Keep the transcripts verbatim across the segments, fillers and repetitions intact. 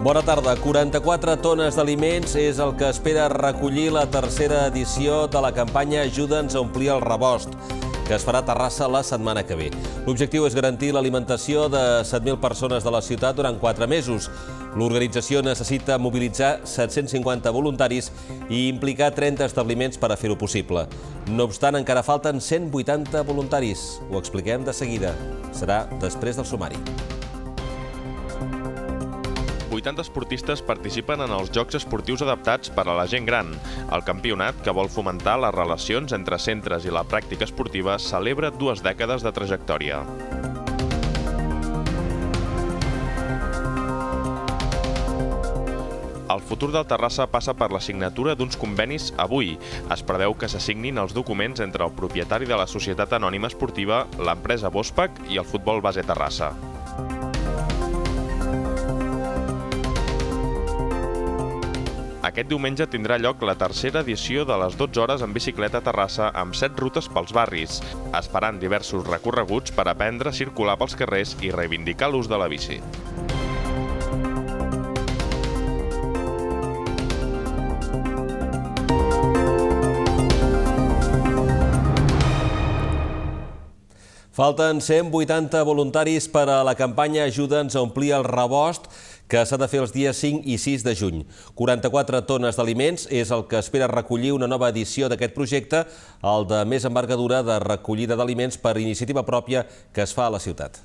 Bona tarda. quaranta-quatre tones d'aliments és el que espera recollir la tercera edició de la campanya Ajuda'ns a omplir el rebost, que es farà a Terrassa la setmana que ve. L'objectiu és garantir l'alimentació de set mil persones de la ciutat durant quatre mesos. L'organització necessita mobilitzar set-cents cinquanta voluntaris i implicar trenta establiments per a fer-ho possible. No obstant, encara falten cent vuitanta voluntaris. Ho expliquem de seguida. Serà després del sumari. vuitanta esportistes participen en els Jocs Esportius Adaptats per a la gent gran. El campionat, que vol fomentar les relacions entre centres i la pràctica esportiva, celebra dues dècades de trajectòria. El futur del Terrassa passa per la signatura d'uns convenis avui. Es preveu que s'assignin els documents entre el propietari de la Societat Anònima Esportiva, l'empresa Bospac i el Futbol Base Terrassa. Aquest diumenge tindrà lloc la tercera edició de les dotze hores en bicicleta a Terrassa amb set rutes pels barris, esperant diversos recorreguts per aprendre a circular pels carrers i reivindicar l'ús de la bici. Falten cent vuitanta voluntaris per a la campanya Ajuda'ns a omplir el rebost, que s'ha de fer els dies cinc i sis de juny. quaranta-quatre tones d'aliments és el que espera recollir una nova edició d'aquest projecte, el de més envergadura de recollida d'aliments per iniciativa pròpia que es fa a la ciutat.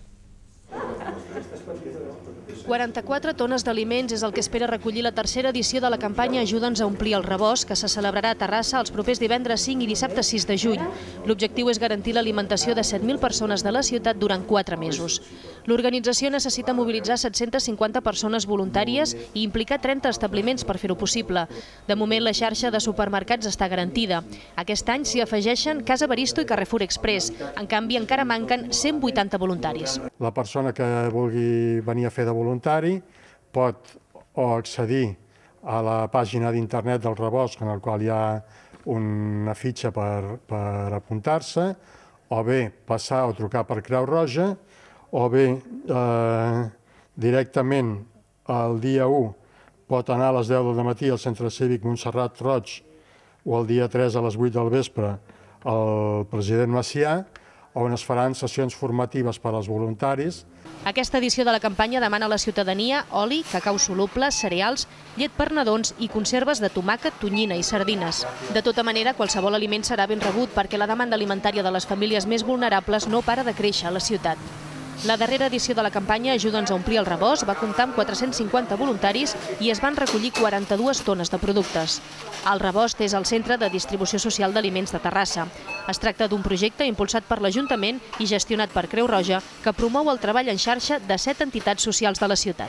quaranta-quatre tones d'aliments és el que espera recollir la tercera edició de la campanya Ajuda'ns a omplir el rebost, que se celebrarà a Terrassa els propers divendres cinc i dissabte sis de juny. L'objectiu és garantir l'alimentació de set mil persones de la ciutat durant quatre mesos. L'organització necessita mobilitzar set-cents cinquanta persones voluntàries i implicar trenta establiments per fer-ho possible. De moment, la xarxa de supermercats està garantida. Aquest any s'hi afegeixen Casa Baristo i Carrefour Express. En canvi, encara manquen cent vuitanta voluntaris. La persona que vulgui venir a fer de voluntari pot o accedir a la pàgina d'internet del rebost, en el qual hi ha una fitxa per, per apuntar-se, o bé passar o trucar per Creu Roja, o bé eh, directament el dia u pot anar a les deu del matí al Centre Cívic Montserrat Roig o el dia tres a les vuit del vespre al president Macià, on es faran sessions formatives per als voluntaris. Aquesta edició de la campanya demana a la ciutadania oli, cacau soluble, cereals, llet per nadons i conserves de tomàquet, tonyina i sardines. De tota manera, qualsevol aliment serà ben rebut perquè la demanda alimentària de les famílies més vulnerables no para de créixer a la ciutat. La darrera edició de la campanya Ajuda'ns a omplir el rebost va comptar amb quatre-cents cinquanta voluntaris i es van recollir quaranta-dues tones de productes. El rebost és el centre de distribució social d'aliments de Terrassa. Es tracta d'un projecte impulsat per l'Ajuntament i gestionat per Creu Roja que promou el treball en xarxa de set entitats socials de la ciutat.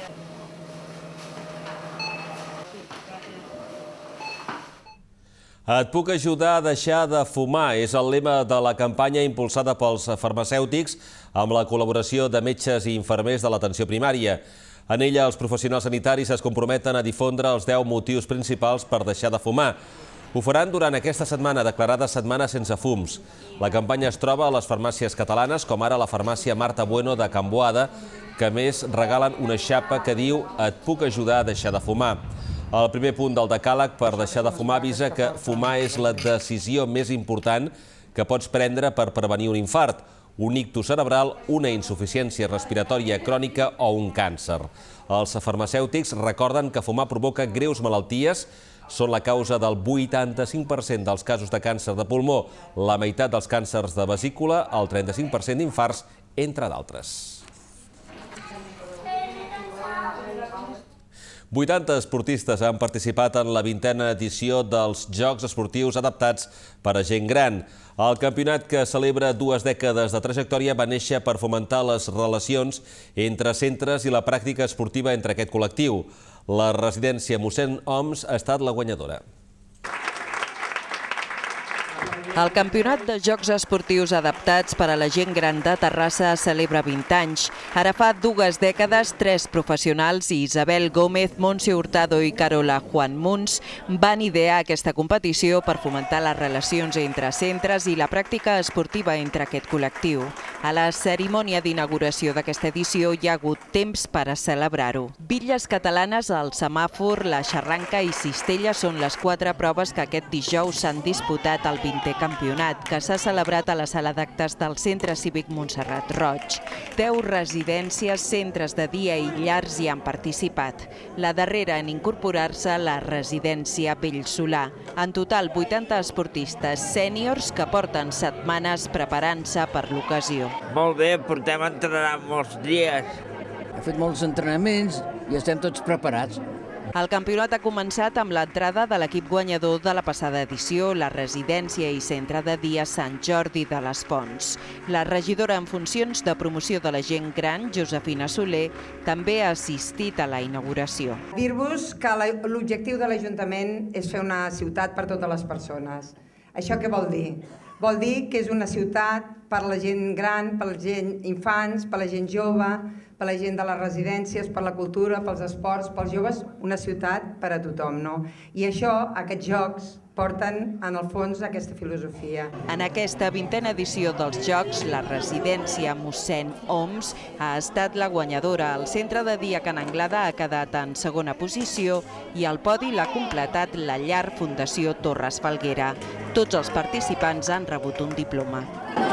Et puc ajudar a deixar de fumar és el lema de la campanya impulsada pels farmacèutics amb la col·laboració de metges i infermers de l'atenció primària. En ella, els professionals sanitaris es comprometen a difondre els deu motius principals per deixar de fumar. Ho faran durant aquesta setmana, declarada Setmana Sense Fums. La campanya es troba a les farmàcies catalanes, com ara la farmàcia Marta Bueno de Can Boada, que a més regalen una xapa que diu «Et puc ajudar a deixar de fumar». El primer punt del decàleg per deixar de fumar avisa que fumar és la decisió més important que pots prendre per prevenir un infart, un ictus cerebral, una insuficiència respiratòria crònica o un càncer. Els farmacèutics recorden que fumar provoca greus malalties, són la causa del vuitanta-cinc per cent dels casos de càncer de pulmó, la meitat dels càncers de vesícula, el trenta-cinc per cent d'infarts, entre d'altres. vuitanta esportistes han participat en la vintena edició dels Jocs Esportius Adaptats per a gent gran. El campionat, que celebra dues dècades de trajectòria, va néixer per fomentar les relacions entre centres i la pràctica esportiva entre aquest col·lectiu. La residència Mossèn Oms ha estat la guanyadora. El Campionat de Jocs Esportius Adaptats per a la gent gran de Terrassa celebra vint anys. Ara fa dues dècades, tres professionals, Isabel Gómez, Montse Hurtado i Carola Juan Muns, van idear aquesta competició per fomentar les relacions entre centres i la pràctica esportiva entre aquest col·lectiu. A la cerimònia d'inauguració d'aquesta edició hi ha hagut temps per a celebrar-ho. Bitlles catalanes, el semàfor, la xarranca i cistella són les quatre proves que aquest dijous s'han disputat al vintè campionat, que s'ha celebrat a la sala d'actes del Centre Cívic Montserrat Roig. Deu residències, centres de dia i llars hi han participat. La darrera en incorporar-se, la residència Bellsolà. En total, vuitanta esportistes sèniors que porten setmanes preparant-se per l'ocasió. Molt bé, portem entrenant molts dies. Hem fet molts entrenaments i estem tots preparats. El campionat ha començat amb l'entrada de l'equip guanyador de la passada edició, la residència i centre de dia Sant Jordi de les Fonts. La regidora en funcions de promoció de la gent gran, Josefina Soler, també ha assistit a la inauguració. Dir-vos que l'objectiu de l'Ajuntament és fer una ciutat per totes les persones. Això què vol dir? Vol dir que és una ciutat per la gent gran, per la gent infants, per la gent jove, per la gent de les residències, per la cultura, pels esports, pels joves, una ciutat per a tothom, no? I això, aquests jocs, porten en el fons aquesta filosofia. En aquesta vintena edició dels Jocs, la residència Mossèn Oms ha estat la guanyadora. El centre de dia Can Anglada ha quedat en segona posició i el podi l'ha completat la llar Fundació Torres Falguera. Tots els participants han rebut un diploma.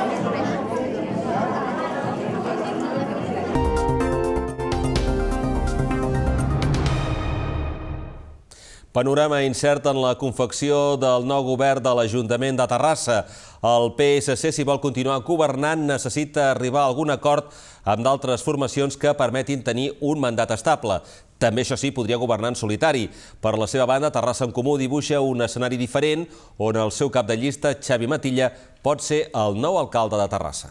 Panorama incert en la confecció del nou govern de l'Ajuntament de Terrassa. El P S C, si vol continuar governant, necessita arribar a algun acord amb d'altres formacions que permetin tenir un mandat estable. També, això sí, podria governar en solitari. Per la seva banda, Terrassa en Comú dibuixa un escenari diferent on el seu cap de llista, Xavi Matilla, pot ser el nou alcalde de Terrassa.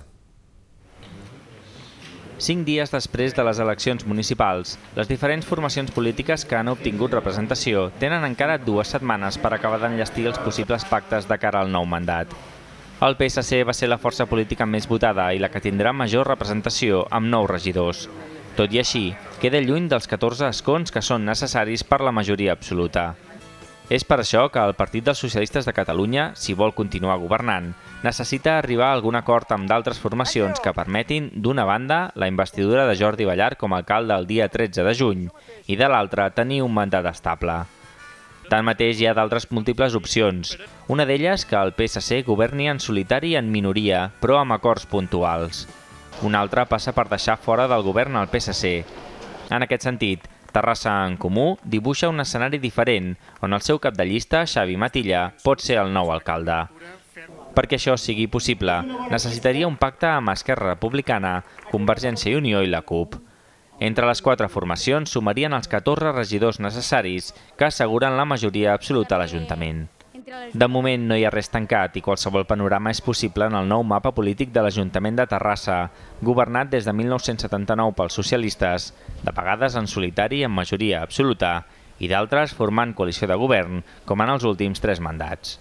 Cinc dies després de les eleccions municipals, les diferents formacions polítiques que han obtingut representació tenen encara dues setmanes per acabar d'enllestir els possibles pactes de cara al nou mandat. El P S C va ser la força política més votada i la que tindrà major representació amb nou regidors. Tot i així, queda lluny dels catorze escons que són necessaris per la majoria absoluta. És per això que el Partit dels Socialistes de Catalunya, si vol continuar governant, necessita arribar a algun acord amb d'altres formacions que permetin, d'una banda, la investidura de Jordi Ballar com a alcalde el dia tretze de juny i, de l'altra, tenir un mandat estable. Tanmateix, hi ha d'altres múltiples opcions. Una d'elles que el P S C governi en solitari en minoria, però amb acords puntuals. Una altra passa per deixar fora del govern el P S C. En aquest sentit, Terrassa en Comú dibuixa un escenari diferent, on el seu cap de llista, Xavi Matilla, pot ser el nou alcalde. Perquè això sigui possible, necessitaria un pacte amb Esquerra Republicana, Convergència i Unió i la CUP. Entre les quatre formacions sumarien els catorze regidors necessaris que asseguren la majoria absoluta a l'Ajuntament. De moment no hi ha res tancat i qualsevol panorama és possible en el nou mapa polític de l'Ajuntament de Terrassa, governat des de mil nou-cents setanta-nou pels socialistes, de vegades en solitari amb majoria absoluta i d'altres formant coalició de govern, com en els últims tres mandats.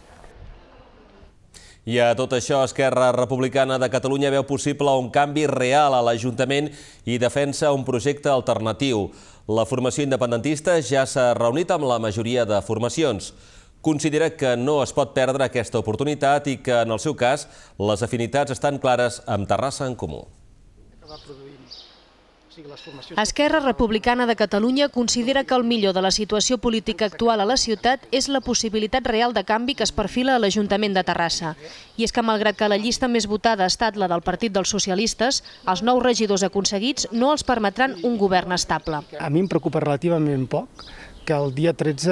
I a tot això, Esquerra Republicana de Catalunya veu possible un canvi real a l'Ajuntament i defensa un projecte alternatiu. La formació independentista ja s'ha reunit amb la majoria de formacions. Considera que no es pot perdre aquesta oportunitat i que, en el seu cas, les afinitats estan clares amb Terrassa en Comú. Esquerra Republicana de Catalunya considera que el millor de la situació política actual a la ciutat és la possibilitat real de canvi que es perfila a l'Ajuntament de Terrassa. I és que, malgrat que la llista més votada ha estat la del Partit dels Socialistes, els nous regidors aconseguits no els permetran un govern estable. A mi em preocupa relativament poc que el dia tretze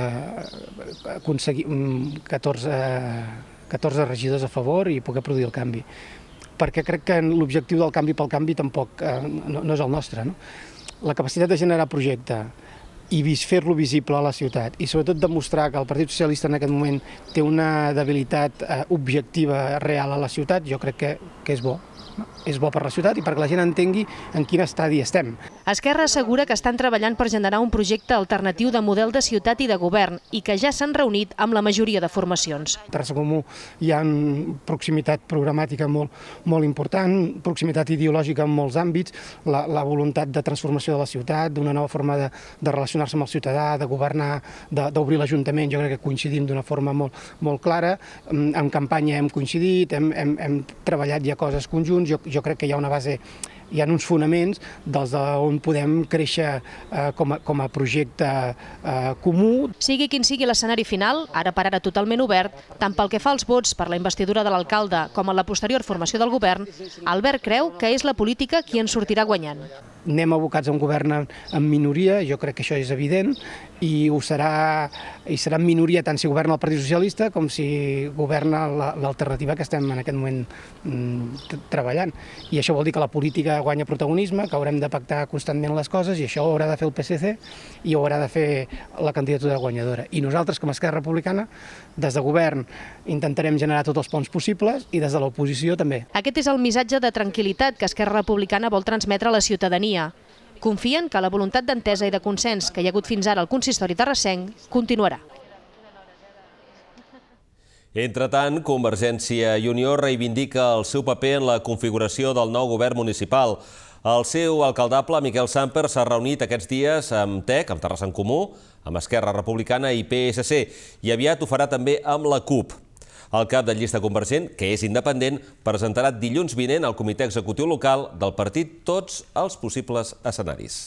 aconseguim catorze regidors a favor i poder produir el canvi. Perquè crec que l'objectiu del canvi pel canvi tampoc no és el nostre. La capacitat de generar projecte i fer-lo visible a la ciutat i sobretot demostrar que el Partit Socialista en aquest moment té una debilitat objectiva real a la ciutat, jo crec que és bo. És bo per la ciutat i perquè la gent entengui en quin estadi estem. Esquerra assegura que estan treballant per generar un projecte alternatiu de model de ciutat i de govern i que ja s'han reunit amb la majoria de formacions. A Terrassa Comú hi ha proximitat programàtica molt, molt important, proximitat ideològica en molts àmbits, la, la voluntat de transformació de la ciutat, d'una nova forma de, de relacionar-se amb el ciutadà, de governar, d'obrir l'Ajuntament. Jo crec que coincidim d'una forma molt, molt clara. En campanya hem coincidit, hem, hem, hem treballat ja coses conjunts. Jo, jo crec que hi ha una base, hi ha uns fonaments dels on podem créixer eh, com, a, com a projecte eh, comú. Sigui quin sigui l'escenari final, ara per ara totalment obert, tant pel que fa als vots per la investidura de l'alcalde com a la posterior formació del govern, Albert creu que és la política qui en sortirà guanyant. Anem abocats a un govern en minoria, jo crec que això és evident, i ho serà, i serà en minoria tant si governa el Partit Socialista com si governa l'alternativa que estem en aquest moment treballant. I això vol dir que la política guanya protagonisme, que haurem de pactar constantment les coses, i això ho haurà de fer el P S C i ho haurà de fer la candidatura guanyadora. I nosaltres, com a Esquerra Republicana, des de govern intentarem generar tots els ponts possibles i des de l'oposició també. Aquest és el missatge de tranquil·litat que Esquerra Republicana vol transmetre a la ciutadania. Confien que la voluntat d'entesa i de consens que hi ha hagut fins ara al consistori terrassenc continuarà. Entretant, Convergència i Unió reivindica el seu paper en la configuració del nou govern municipal. El seu alcaldable, Miquel Samper, s'ha reunit aquests dies amb T E C, amb Terrassa en Comú, amb Esquerra Republicana i P S C, i aviat ho farà també amb la CUP. El cap de llista convergent, que és independent, presentarà dilluns vinent al comitè executiu local del partit tots els possibles escenaris.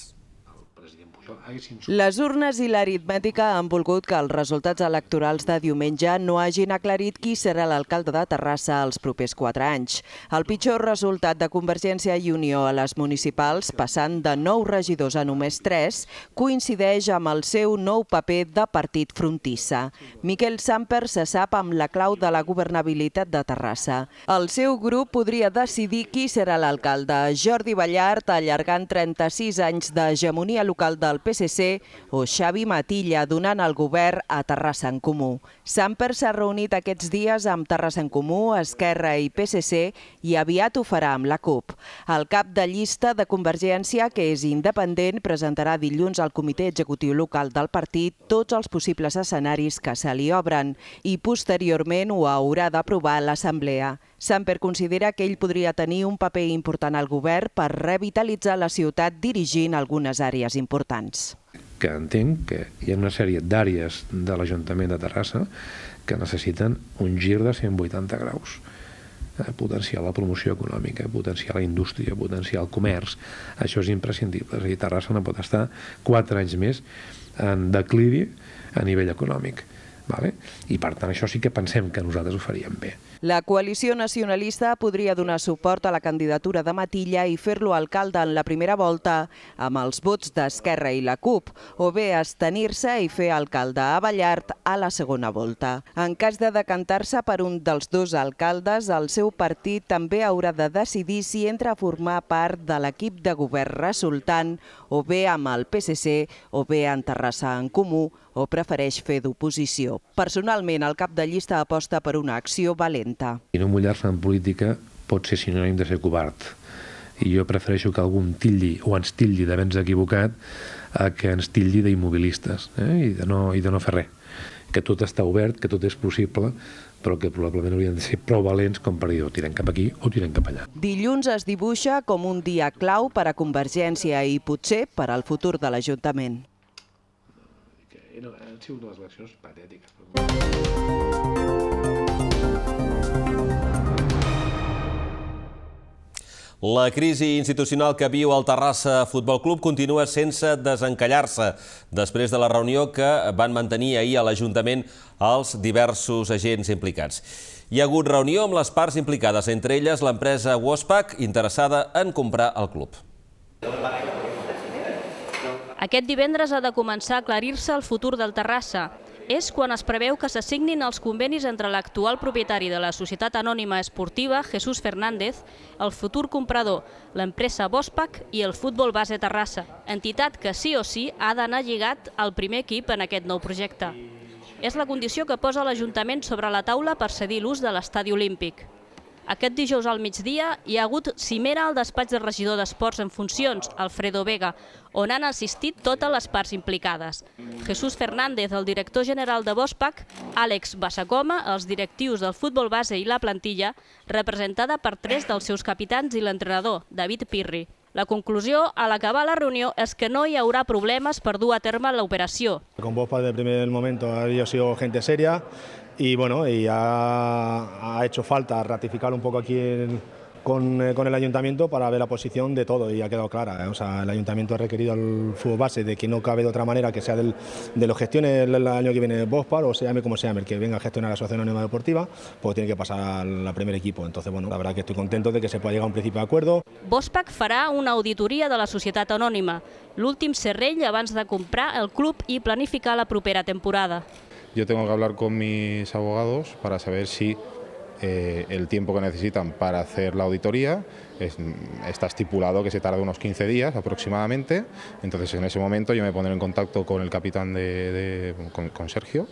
Les urnes i l'aritmètica han volgut que els resultats electorals de diumenge no hagin aclarit qui serà l'alcalde de Terrassa els propers quatre anys. El pitjor resultat de Convergència i Unió a les municipals, passant de nou regidors a només tres, coincideix amb el seu nou paper de partit frontissa. Miquel Samper se sap amb la clau de la governabilitat de Terrassa. El seu grup podria decidir qui serà l'alcalde. Jordi Ballart, allargant trenta-sis anys d'hegemonia local del P S C, o Xavi Matilla, donant el govern a Terrassa en Comú. Samper s'ha reunit aquests dies amb Terrassa en Comú, Esquerra i P S C i aviat ho farà amb la CUP. El cap de llista de Convergència, que és independent, presentarà dilluns al comitè executiu local del partit tots els possibles escenaris que se li obren i posteriorment ho haurà d'aprovar l'Assemblea. Samper considera que ell podria tenir un paper important al govern per revitalitzar la ciutat dirigint algunes àrees importants. Que entenc que hi ha una sèrie d'àrees de l'Ajuntament de Terrassa que necessiten un gir de cent vuitanta graus. Potenciar la promoció econòmica, potenciar la indústria, potenciar el comerç. Això és imprescindible. És a dir, Terrassa no pot estar quatre anys més en declivi a nivell econòmic. I per tant això sí que pensem que nosaltres ho faríem bé. La coalició nacionalista podria donar suport a la candidatura de Matilla i fer-lo alcalde en la primera volta amb els vots d'Esquerra i la CUP, o bé abstenir-se i fer alcalde a Ballart a la segona volta. En cas de decantar-se per un dels dos alcaldes, el seu partit també haurà de decidir si entra a formar part de l'equip de govern resultant, o bé amb el P S C, o bé en Terrassa en Comú, o prefereix fer d'oposició. Personalment, el cap de llista aposta per una acció valenta. I no mullar-se en política pot ser sinònim de ser covard. I jo prefereixo que algú tilli o ens tilli d'haver-nos equivocat a que ens tilli d'immobilistes i de no fer res. Que tot està obert, que tot és possible, però que probablement haurien de ser prou valents com per dir o tirem cap aquí o tirem cap allà. Dilluns es dibuixa com un dia clau per a Convergència i potser per al futur de l'Ajuntament. Han sigut unes eleccions patètiques. La crisi institucional que viu el Terrassa Futbol Club continua sense desencallar-se després de la reunió que van mantenir ahir a l'Ajuntament els diversos agents implicats. Hi ha hagut reunió amb les parts implicades, entre elles l'empresa Wospac, interessada en comprar el club. Aquest divendres ha de començar a aclarir-se el futur del Terrassa. És quan es preveu que s'assignin els convenis entre l'actual propietari de la Societat Anònima Esportiva, Jesús Fernández, el futur comprador, l'empresa Wospac i el Futbol Base Terrassa, entitat que sí o sí ha d'anar lligat al primer equip en aquest nou projecte. És la condició que posa l'Ajuntament sobre la taula per cedir l'ús de l'estadi olímpic. Aquest dijous al migdia hi ha hagut cimera al despatx del regidor d'Esports en funcions, Alfredo Vega, on han assistit totes les parts implicades. Jesús Fernández, el director general de Bospac, Àlex Bassacoma, els directius del futbol base i la plantilla, representada per tres dels seus capitans i l'entrenador, David Pirri. La conclusió, a l'acabar la reunió, és que no hi haurà problemes per dur a terme l'operació. Con Bospac desde el primer momento ha sido gente seria y bueno, y ha, ha hecho falta ratificar un poco aquí en, con, eh, con el ayuntamiento para ver la posición de todo y ha quedado clara. ¿eh? O sea, el ayuntamiento ha requerido al fútbol base de que no cabe de otra manera que sea del, de los gestione el, el año que viene Bospac o se llame como se llame, el que venga a gestionar la Asociación Anónima Deportiva, pues tiene que pasar al, al primer equipo. Entonces, bueno, la verdad que estoy contento de que se pueda llegar a un principio de acuerdo. Bospac farà una auditoria de la societat anònima, l'últim serrell abans de comprar el club i planificar la propera temporada. Yo tengo que hablar con mis abogados para saber si eh, el tiempo que necesitan para hacer la auditoría es, está estipulado que se tarda unos quince días aproximadamente. Entonces en ese momento yo me pondré en contacto con el capitán de, de con, con Sergio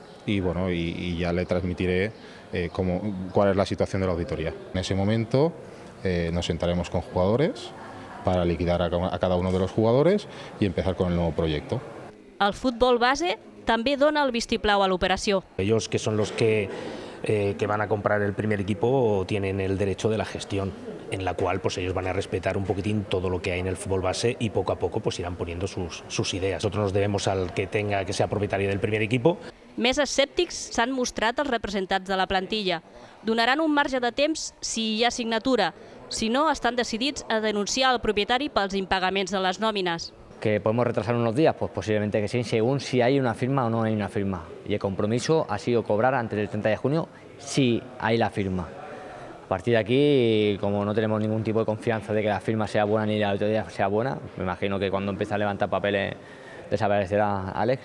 y bueno y, y ya le transmitiré eh, cómo, cuál es la situación de la auditoría. En ese momento eh, nos sentaremos con jugadores para liquidar a, a cada uno de los jugadores y empezar con el nuevo proyecto. El futbol base també dona el vistiplau a l'operació. Ellos, que son los que, eh, que van a comprar el primer equipo, tienen el derecho de la gestión, en la cual pues, ellos van a respetar un poquitín todo lo que hay en el fútbol base y poco a poco pues, irán poniendo sus, sus ideas. Nosotros nos debemos al que tenga que sea propietario del primer equipo. Més escèptics s'han mostrat els representats de la plantilla. Donaran un marge de temps si hi ha signatura. Si no, estan decidits a denunciar el propietari pels impagaments de les nòmines. ¿Que podemos retrasar unos días? Pues posiblemente que sí, según si hay una firma o no hay una firma. Y el compromiso ha sido cobrar antes del treinta de junio si hay la firma. A partir de aquí, como no tenemos ningún tipo de confianza de que la firma sea buena ni la auditoría sea buena, me imagino que cuando empiece a levantar papeles desaparecerá Alex.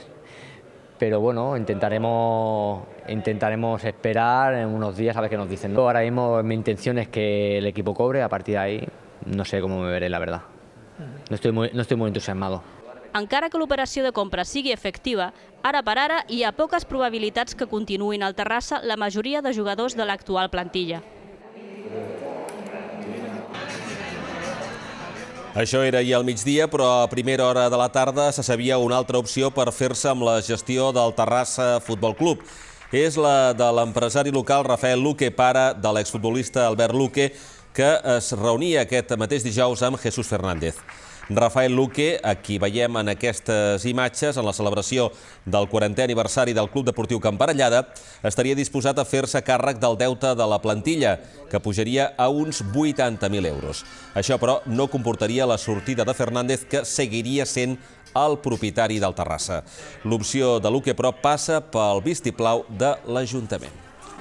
Pero bueno, intentaremos, intentaremos esperar en unos días a ver qué nos dicen. Ahora mismo mi intención es que el equipo cobre, a partir de ahí no sé cómo me veré, la verdad. No estoy muy, no estoy muy entusiasmado. Encara que l'operació de compra sigui efectiva, ara per ara hi ha poques probabilitats que continuïn al Terrassa la majoria de jugadors de l'actual plantilla. Això era ahir al migdia, però a primera hora de la tarda se sabia una altra opció per fer-se amb la gestió del Terrassa Futbol Club. És la de l'empresari local Rafael Luque, pare de l'exfutbolista Albert Luque, que es reunia aquest mateix dijous amb Jesús Fernández. Rafael Luque, a qui veiem en aquestes imatges, en la celebració del quarantè aniversari del Club Deportiu Camparellada, estaria disposat a fer-se càrrec del deute de la plantilla, que pujaria a uns vuitanta mil euros. Això, però, no comportaria la sortida de Fernández, que seguiria sent el propietari del Terrassa. L'opció de Luque, però, passa pel vistiplau de l'Ajuntament.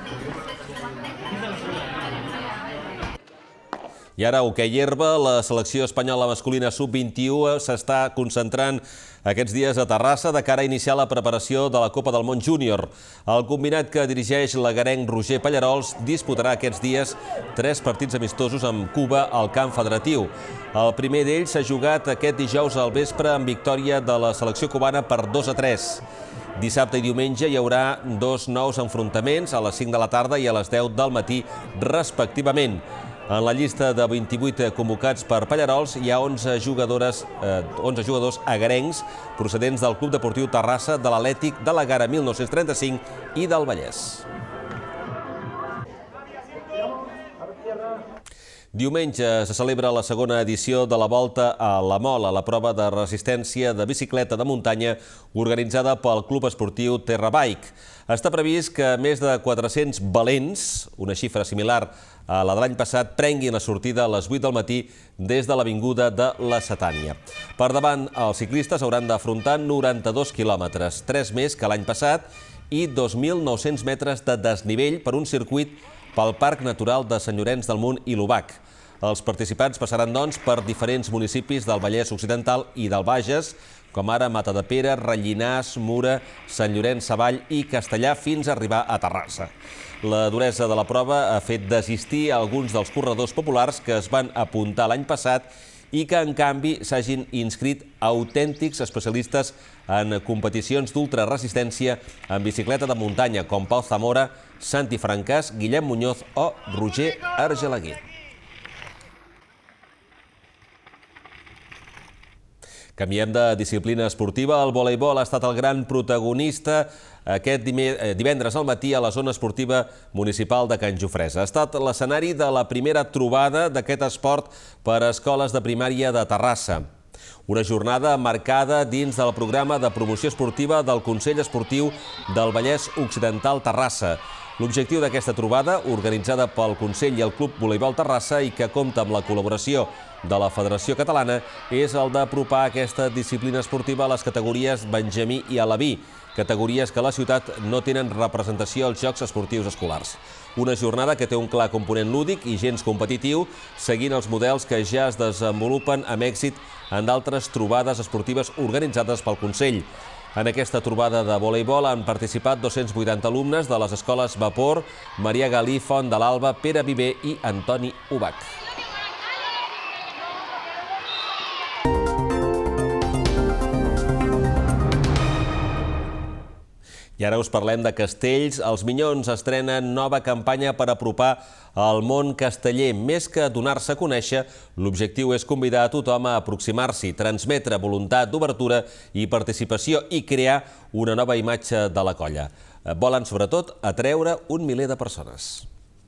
I ara, hoquei herba, la selecció espanyola masculina sub vint-i-u s'està concentrant aquests dies a Terrassa de cara a iniciar la preparació de la Copa del Món Júnior. El combinat que dirigeix l'agarenc Roger Pallarols disputarà aquests dies tres partits amistosos amb Cuba al camp federatiu. El primer d'ells s'ha jugat aquest dijous al vespre amb victòria de la selecció cubana per dos a tres. Dissabte i diumenge hi haurà dos nous enfrontaments a les cinc de la tarda i a les deu del matí respectivament. En la llista de vint-i-vuit convocats per Pallarols hi ha onze jugadores, eh, onze jugadors agarencs procedents del Club Deportiu Terrassa, de l'Atlètic, de la Gara mil nou-cents trenta-cinc i del Vallès. Diumenge se celebra la segona edició de la Volta a la Mola, la prova de resistència de bicicleta de muntanya organitzada pel Club Esportiu Terra Bike. Està previst que més de quatre-cents valents, una xifra similar a la de l'any passat, prenguin la sortida a les vuit del matí des de l'avinguda de la Setània. Per davant, els ciclistes hauran d'afrontar noranta-dos quilòmetres, tres més que l'any passat, i dos mil nou-cents metres de desnivell per un circuit pel Parc Natural de Sant Llorenç del Munt i l'Obac. Els participants passaran, doncs, per diferents municipis del Vallès Occidental i del Bages, com ara Matadepera, Rellinars, Mura, Sant Llorenç Savall i Castellà, fins a arribar a Terrassa. La duresa de la prova ha fet desistir alguns dels corredors populars que es van apuntar l'any passat i que, en canvi, s'hagin inscrit autèntics especialistes en competicions d'ultraresistència en bicicleta de muntanya, com Pau Zamora, Santi Francàs, Guillem Muñoz o Roger Argelaguer. Canviem de disciplina esportiva. El voleibol ha estat el gran protagonista aquest divendres al matí a la zona esportiva municipal de Can Jofresa. Ha estat l'escenari de la primera trobada d'aquest esport per a escoles de primària de Terrassa. Una jornada marcada dins del programa de promoció esportiva del Consell Esportiu del Vallès Occidental Terrassa. L'objectiu d'aquesta trobada, organitzada pel Consell i el Club Voleibol Terrassa i que compta amb la col·laboració de la Federació Catalana, és el d'apropar aquesta disciplina esportiva a les categories Benjamí i Aleví, categories que a la ciutat no tenen representació als Jocs Esportius Escolars. Una jornada que té un clar component lúdic i gens competitiu, seguint els models que ja es desenvolupen amb èxit en d'altres trobades esportives organitzades pel Consell. En aquesta trobada de voleibol han participat dos-cents vuitanta alumnes de les escoles Vapor, Maria Galí, Font de l'Alba, Pere Viver i Antoni Ubach. I ara us parlem de castells. Els Minyons estrenen nova campanya per apropar el món casteller. Més que donar-se a conèixer, l'objectiu és convidar a tothom a aproximar-s'hi, transmetre voluntat d'obertura i participació i crear una nova imatge de la colla. Volen, sobretot, atreure un miler de persones.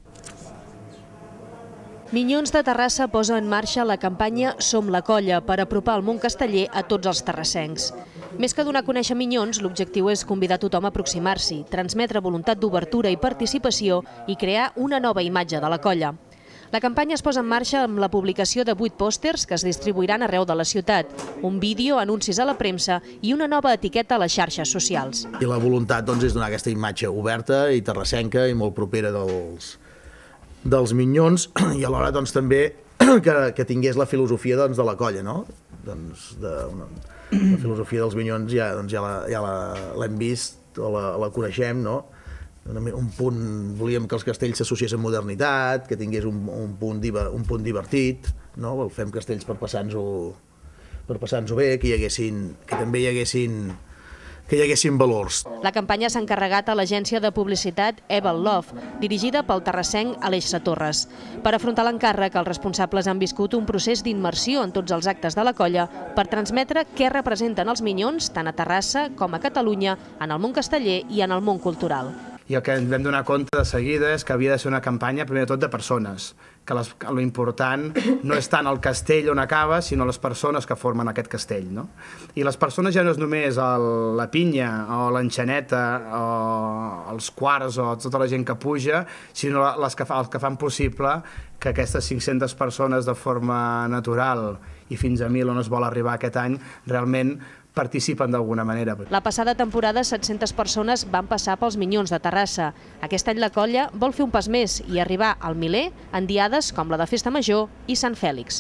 Minyons de Terrassa posa en marxa la campanya Som la Colla per apropar el món casteller a tots els terrassencs. Més que donar a conèixer Minyons, l'objectiu és convidar tothom a aproximar-s'hi, transmetre voluntat d'obertura i participació i crear una nova imatge de la colla. La campanya es posa en marxa amb la publicació de vuit pòsters que es distribuiran arreu de la ciutat, un vídeo, anuncis a la premsa i una nova etiqueta a les xarxes socials. I la voluntat doncs, és donar aquesta imatge oberta i terrassenca i molt propera dels dels Minyons i alhora doncs, també que, que tingués la filosofia doncs, de la colla, no? Doncs, de, una, la filosofia dels Minyons ja, doncs, ja l'hem ja vist o la, la coneixem, no? Un punt, volíem que els castells s'associessin amb modernitat, que tingués un, un, punt, un punt divertit, no? Fem castells per passar-nos-ho per passar-nos-ho bé, que, hi haguessin, que també hi haguessin que hi haguessin valors. La campanya s'ha encarregat a l'agència de publicitat Eval Love, dirigida pel terrassenc Aleix Satorres. Per afrontar l'encàrrec, els responsables han viscut un procés d'immersió en tots els actes de la colla per transmetre què representen els Minyons, tant a Terrassa com a Catalunya, en el món casteller i en el món cultural. I el que ens vam donar compte de seguida és que havia de ser una campanya, primer de tot, de persones, que l'important no és tant el castell on acaba, sinó les persones que formen aquest castell. No? I les persones ja no és només el, la pinya o l'enxaneta o els quarts o tota la gent que puja, sinó les que, els que fan possible que aquestes cinc-centes persones de forma natural i fins a mil on es vol arribar aquest any realment participen d'alguna manera. La passada temporada, set-centes persones van passar pels Minyons de Terrassa. Aquest any la colla vol fer un pas més i arribar al miler en diades com la de Festa Major i Sant Fèlix.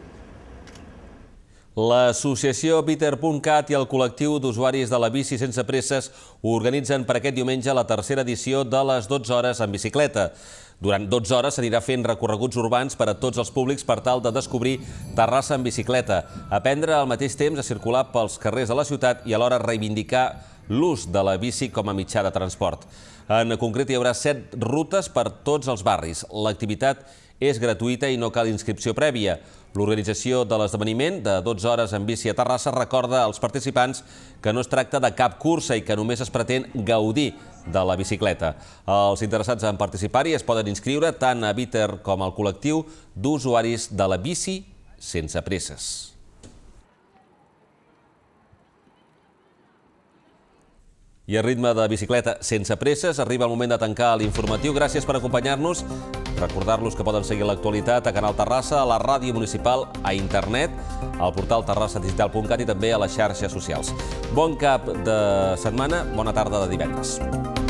L'associació Bitter punt cat i el col·lectiu d'usuaris de la bici sense presses organitzen per aquest diumenge la tercera edició de les dotze hores en bicicleta. Durant dotze hores s'anirà fent recorreguts urbans per a tots els públics per tal de descobrir Terrassa en bicicleta, aprendre al mateix temps a circular pels carrers de la ciutat i alhora reivindicar l'ús de la bici com a mitjà de transport. En concret, hi haurà set rutes per tots els barris. L'activitat és gratuïta i no cal inscripció prèvia. L'organització de l'esdeveniment de dotze hores en bici a Terrassa recorda als participants que no es tracta de cap cursa i que només es pretén gaudir de la bicicleta. Els interessats en participar-hi es poden inscriure tant a Bitter com al col·lectiu d'usuaris de la bici sense presses. I a ritme de bicicleta sense presses, arriba el moment de tancar l'informatiu. Gràcies per acompanyar-nos. Recordar-los que poden seguir l'actualitat a Canal Terrassa, a la ràdio municipal, a internet, al portal terrassa digital punt cat i també a les xarxes socials. Bon cap de setmana, bona tarda de divendres.